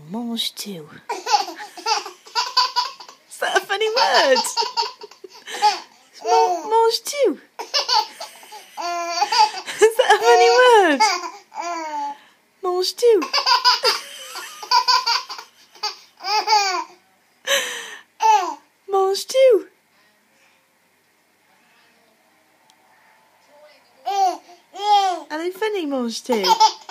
mange too. Is that a funny word? Mange too. Is that a funny word? Mange too. Mange too. Are they funny, mange too?